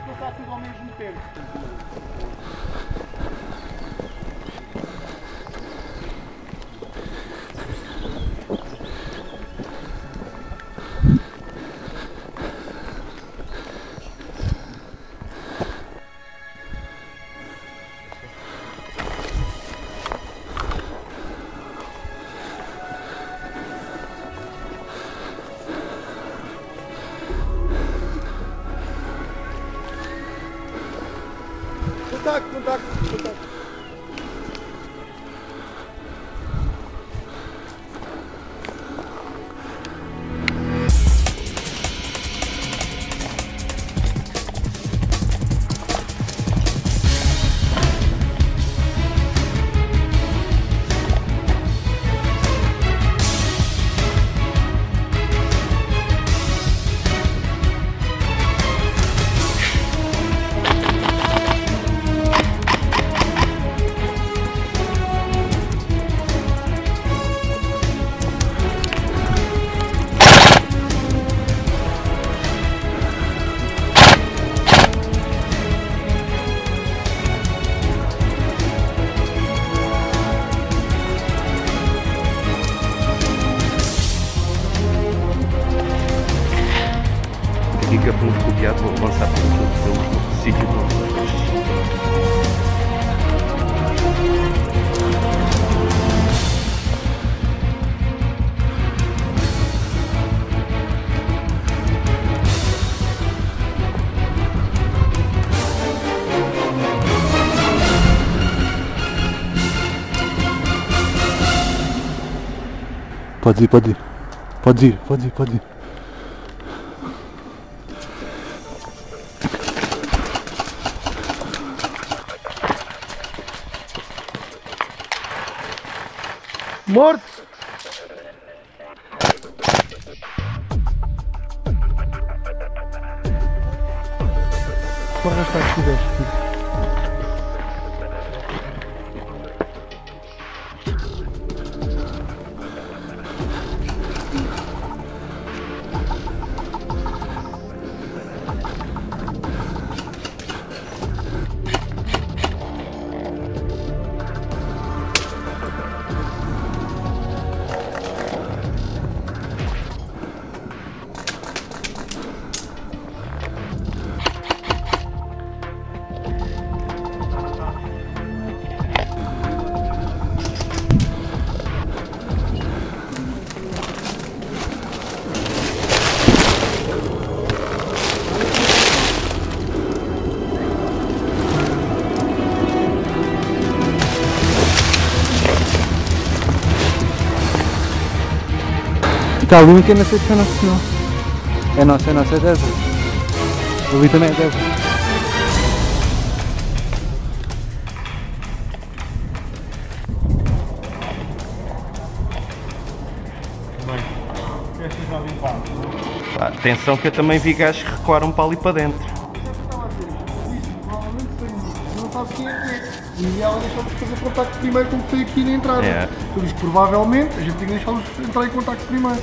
passar tudo ao mesmo tempo. Contacto. Fica fundo bloqueado, vou avançar pelo sítio do Pode ir. Morto! Vou arrastar se quiseres. Está ali um que eu não sei se é nosso não. É nosso, é dessa. Ali também é dessa. Atenção que eu também vi gajos que recuaram para ali para dentro. Não sabe quem é. E ela deixou-nos fazer contacto primeiro como foi aqui na entrada. É. Por isso, provavelmente, a gente tem que deixá-los entrar em contacto primeiro.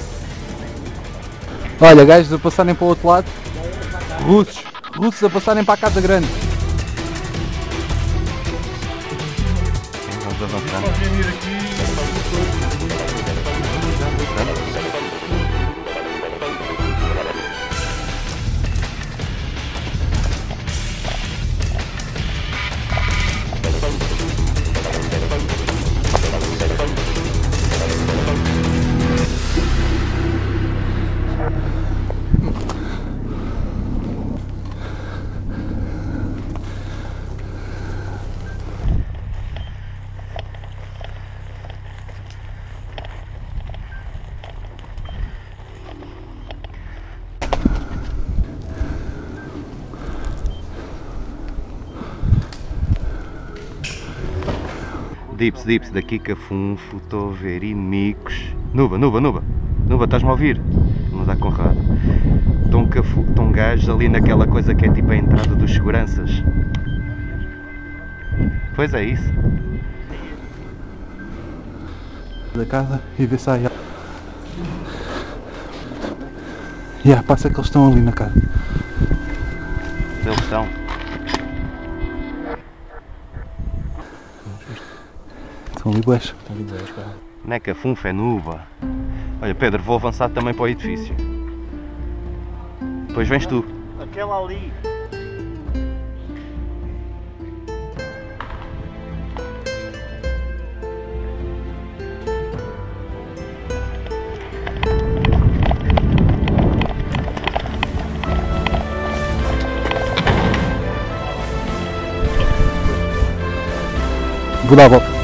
Olha, gajos a passarem para o outro lado. Russos a passarem para a casa grande. Vamos avançar. Podem vir aqui. Dips, daqui Cafunfo, estou a ver inimigos. Nuba, estás-me a ouvir? Não dá com raro. Estão gajos ali naquela coisa que é tipo a entrada dos seguranças. Pois é isso. Da casa e vê se há. Passa que eles estão ali na casa. Eles estão. Estão ali bués. Neca, funfa, é nuba. Olha, Pedro, vou avançar também para o edifício. Depois vens tu. Aquela ali. Vou dar a volta.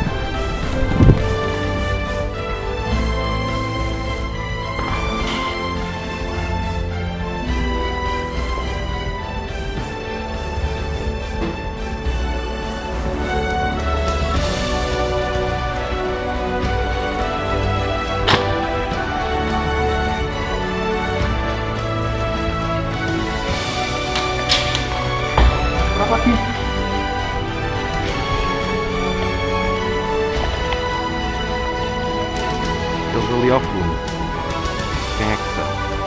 Trava aqui. Eles ali ao fundo. Quem é que são?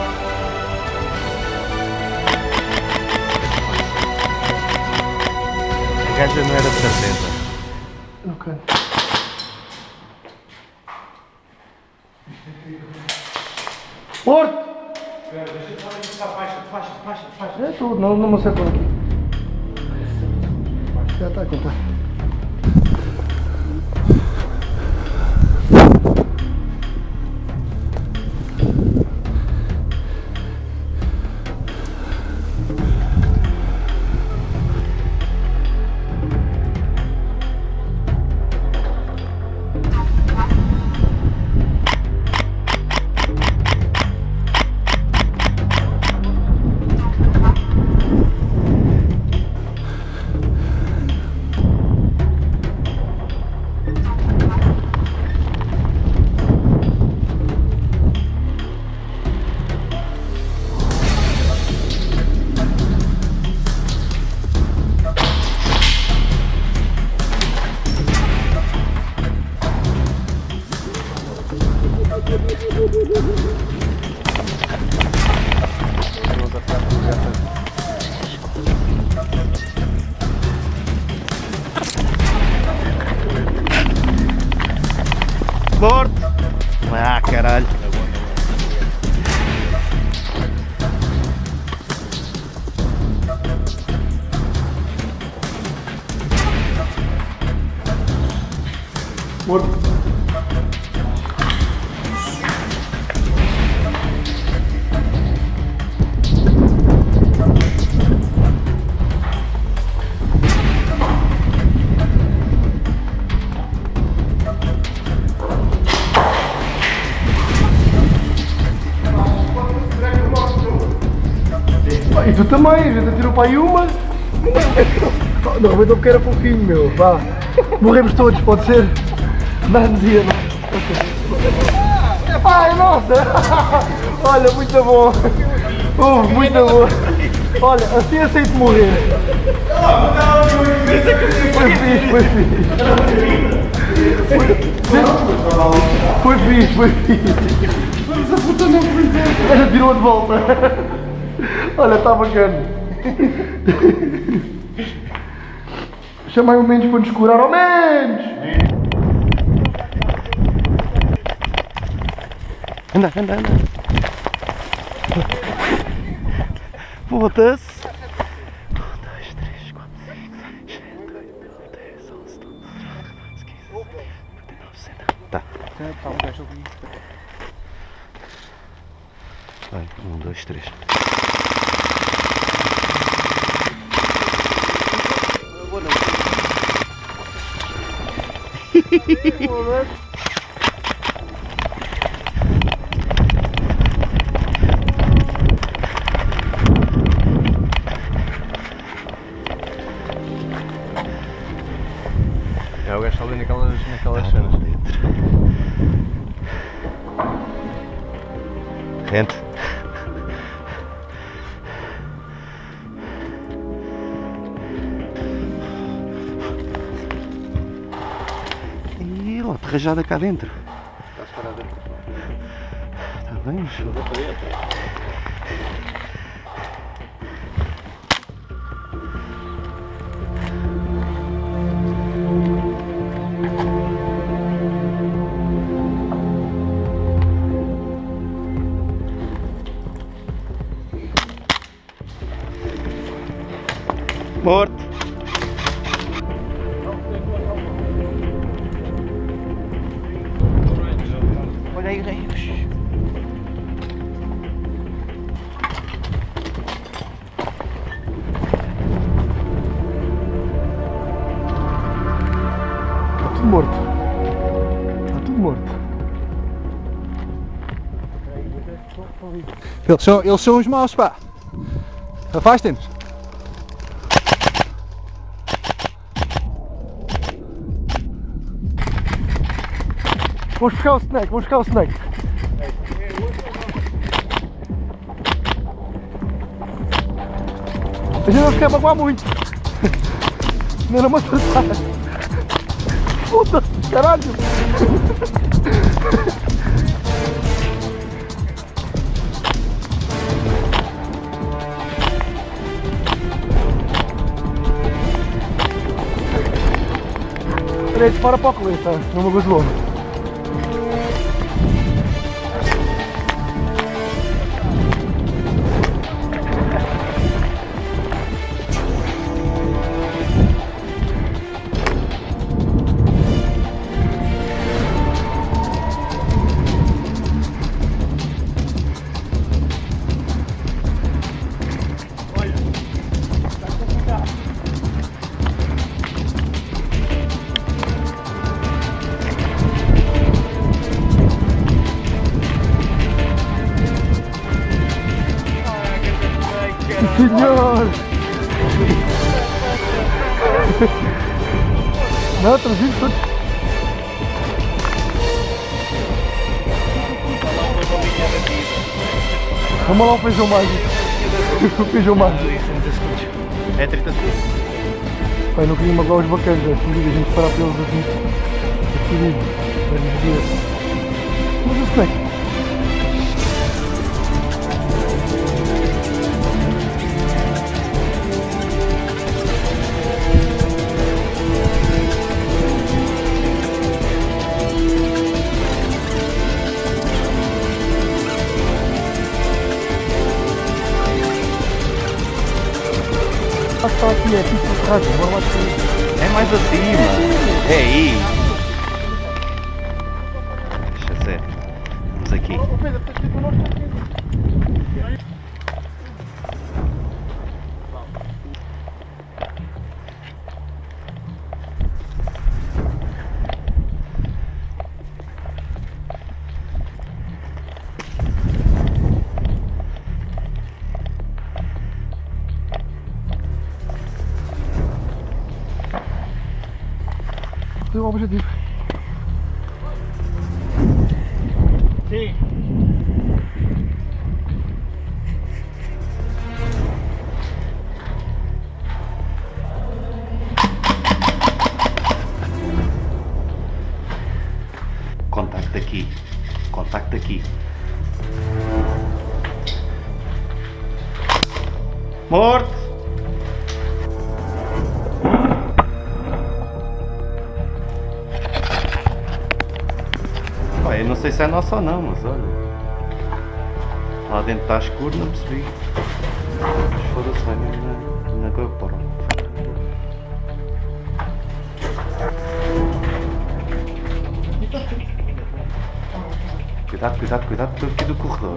A gaja não era de certeza. Ok. Porto! É tudo, não me acertou aqui. Já está a contar. Morto! Ah, caralho! Morto. E tu também, a gente atirou para aí uma. Não, arrebentou porque era fofinho, meu. Vá. Morremos todos, pode ser? Não dizia, não. Epá, é nossa! Olha, muito bom. Muito bom. Olha, assim aceito morrer. Foi fixe, foi fixe. Foi fixe, foi fixe. Mas a puta não foi dentro. Ela tirou de volta. Olha, está bacana. Chamai o Mendes para nos curar. Ó Mendes! Anda, anda, anda! Foda-se! 1, 2, 3, 4, 5, 6, 7, 8, 9, 10, 11, 12, 13, 15, 16, 17, 18, 19, 20. Tá. Vai, 1, 2, 3. É, o gajo está ali naquelas cenas. Rente. Ih, ó, aterrajada cá dentro. Estás parado dentro. Está bem, mas... Morto. Olha aí, Reis. Está tudo morto. Está tudo morto. Eles são os maus, pá. Afastem-nos. Vamos buscar o snack, vamos buscar o snack. A gente não quer magoar muito. Não era uma tratada. Puta, caralho. Peraí, dispara para o colete, tá? Não me gosto logo. Senhor! Não, tranquilo, tudo. Vamos lá o feijão mágico. O feijão mágico. É 30 segundos. Pai, não queria magoar os bacanas, velho. A gente parar pelos aqui. Mas o snack. Está aqui, é tipo de rádio, vamos lá de É mais acima. É aí. Deixa ser. Vamos aqui. Tem um objetivo. Sim. Contacto aqui. Contacto aqui. Morto! Pá, eu não sei se é nosso ou não, mas olha. Lá dentro está escuro, não percebi. Mas foda-se, vai mesmo na GoPro. Cuidado, cuidado, cuidado, estou aqui do corredor.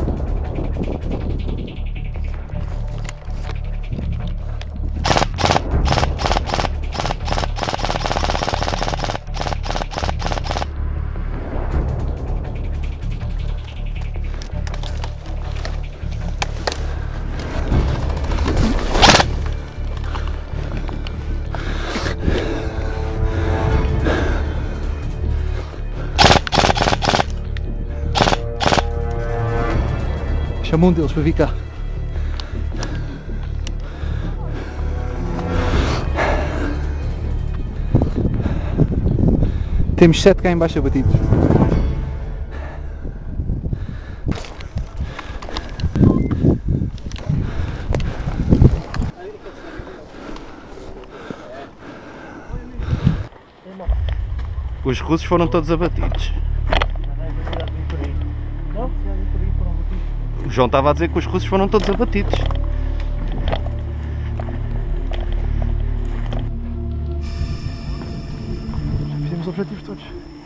Chama um deles para vir cá. Temos 7 cá em baixo abatidos. Os russos foram todos abatidos. O João estava a dizer que os russos foram todos abatidos. objetivos todos.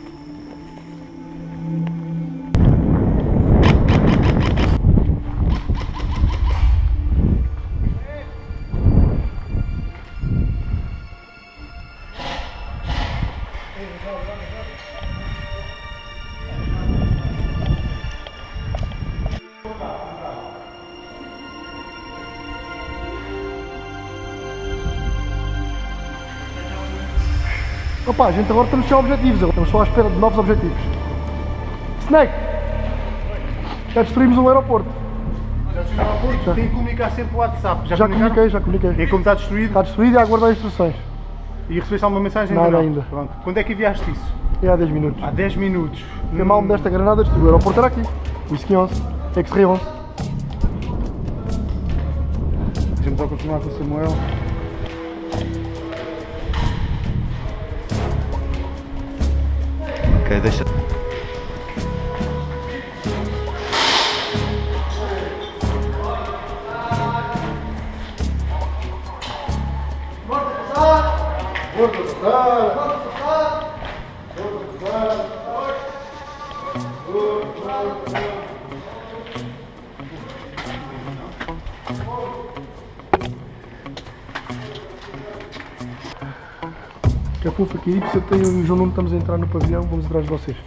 Opa, a gente agora estamos sem objetivos, estamos só à espera de novos objetivos. Snake! Já destruímos o aeroporto. Já destruímos o aeroporto? Tem que comunicar sempre o WhatsApp. Já comuniquei. E como está destruído? Está destruído e a aguardar instruções. E recebeste alguma mensagem? Nada não? ainda. Pronto. Quando é que enviaste isso? É há 10 minutos. Há 10 minutos. Que mal me desta granada, destruiu o aeroporto, era aqui. Whisky 11, X-Ray 11. Deixa-me só confirmar com o Samuel. Ok, deixa. Que a pufa aqui, se eu tenho e o João Nuno estamos a entrar no pavilhão, vamos atrás de vocês.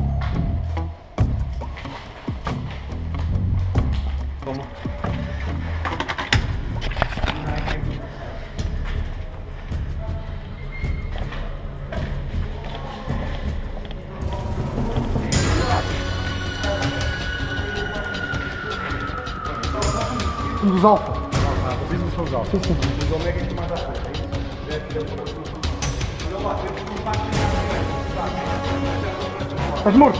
Um dos alfa. Vocês não são os altos. Sim, sim. Os omega que mais à frente. Estás morto?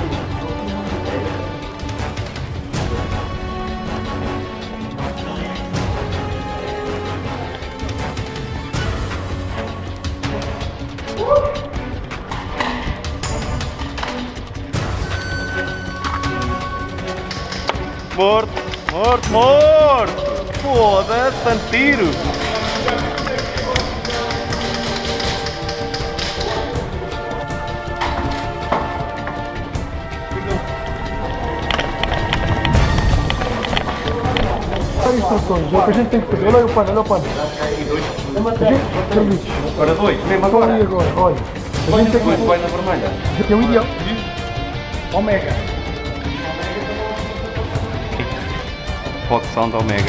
Morto, morto, morto! Foda-se, tanto tiro! Instruções, é o que a gente tem que fazer. Olha aí o pano, olha o pano. Serviços. Agora dois, mesmo Estão agora. ali agora, olha. A gente tem que Vai na vermelha. é o ideal. Omega. Fox Sound Omega.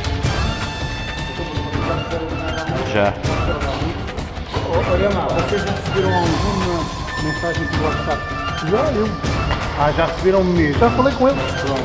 Já. Olha lá, vocês já receberam alguma mensagem pelo WhatsApp? Já eu. Ah, já receberam mesmo. Já falei com ele.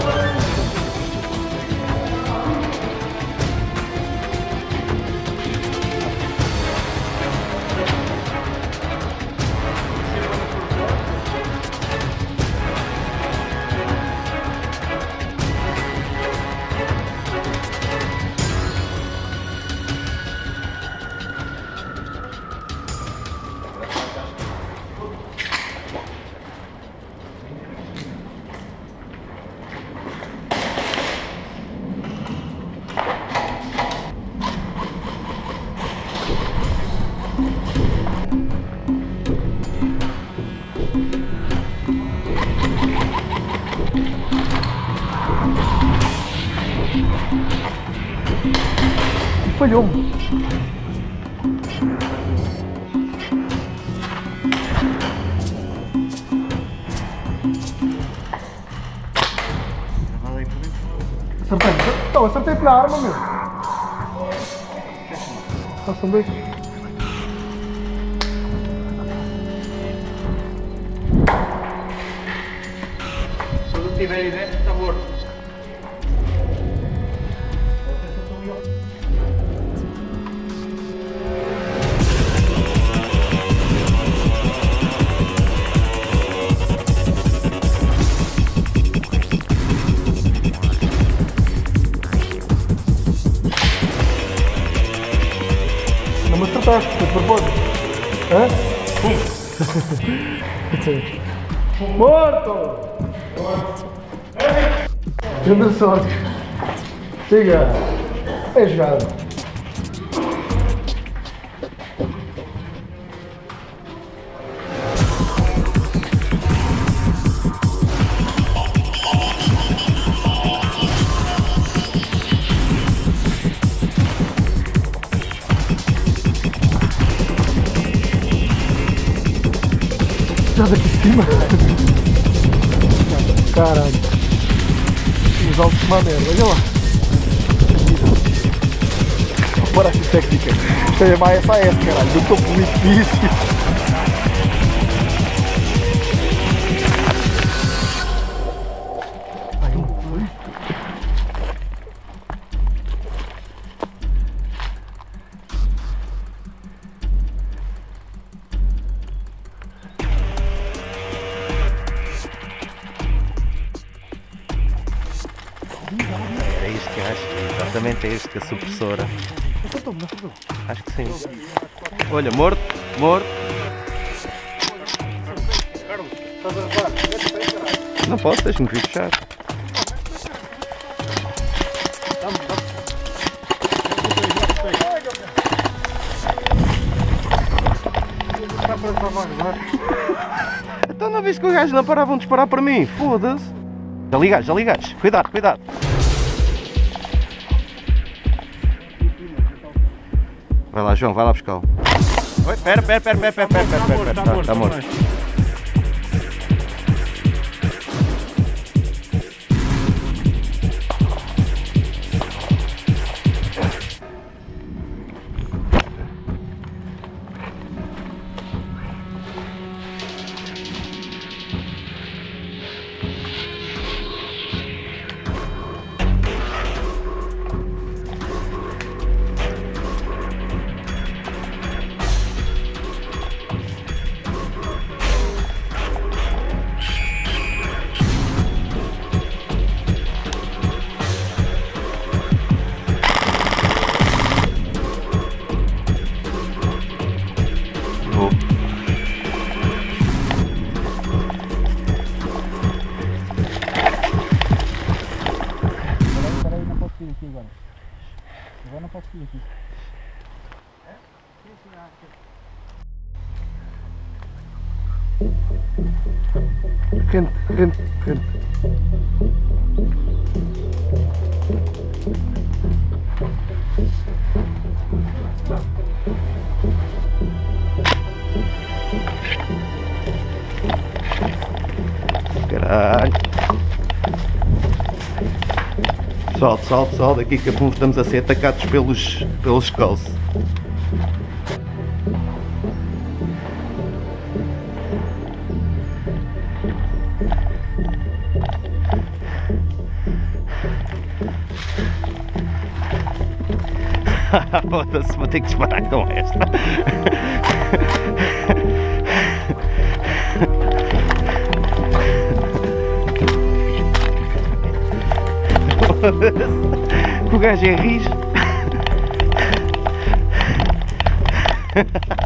Falhou-me. Acertei. Não, acertei pela arma, meu. Façam bem. Se eu não tiver ideia, está morto. Não me acertaste, foi de propósito. Hã? Morto! Grande sorte. Chega. É jogado. estás aqui de cima. Caralho. Os altos de uma merda, olha lá. Bora aqui técnica. Isto é mais SAS, caralho. Do topo do edifício. Era isto que eu acho, exatamente é isto que a supressora. Acho que sim. Olha, morto, morto. Não posso, deixa-me vir fechar. Então não viste que os gajos não paravam de disparar para mim? Foda-se. Já ligaste. Cuidado, cuidado. Vai lá, João, vai lá buscar-lo. Oi, pera. Está morto. Agora não posso ir aqui. Rente. Caralho. Pessoal, daqui que a pouco estamos a ser atacados pelos skulls. Foda-se, vou ter que disparar com esta. O gajo é rijo.